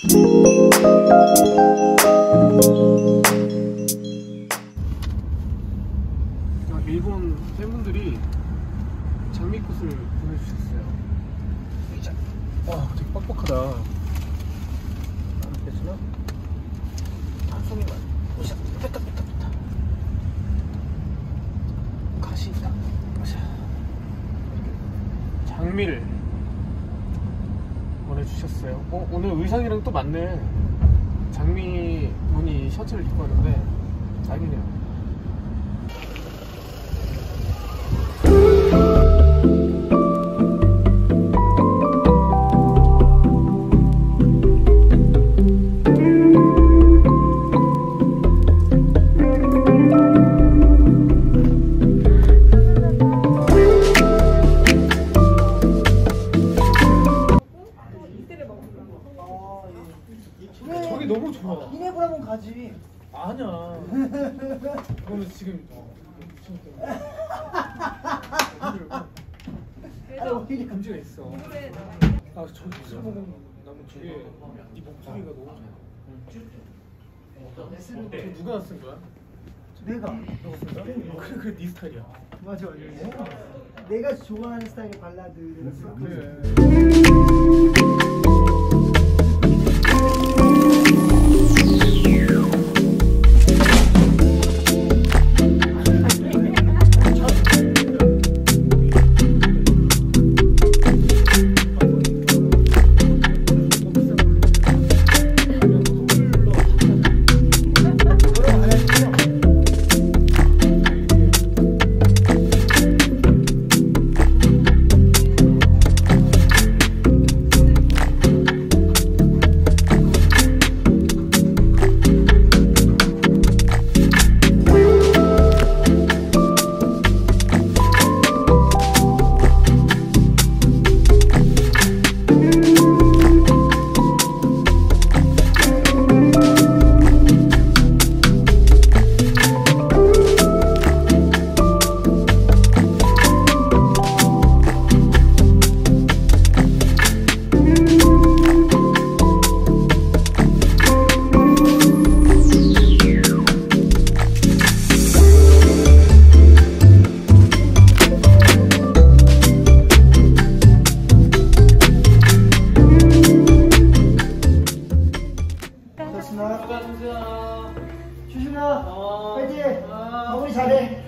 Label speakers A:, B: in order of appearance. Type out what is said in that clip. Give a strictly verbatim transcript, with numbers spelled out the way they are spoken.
A: 일본 팬분들이 장미꽃을 보내주셨어요. 와, 되게 빡빡하다. 안 되지나? 한 송이만. 오샤, 뺐다, 뺐다, 뺐다. 가시 있다. 오샤. 장미를 보내주셨어요. 어, 오늘 의상이랑 또 맞네. 장미 무늬 셔츠를 입고 왔는데 딱이네요. 저기 너무 좋아.
B: 기내볼 한번 가지.
A: 아니야. 그러면 지금
B: 오히려
A: 문제가 있어. 아, 저기 있어보고 나면 저게 네 목소리가 너무 좋아. 응. 누가 쓴 거야?
B: 내가.
A: 너가 쓴 거야? 그래, 그래, 네 스타일이야.
B: 맞아, 맞아. 내가 좋아하는 스타일의 발라드를 써.
A: 그래.
B: 수진아, 파이팅! 마무리 잘해.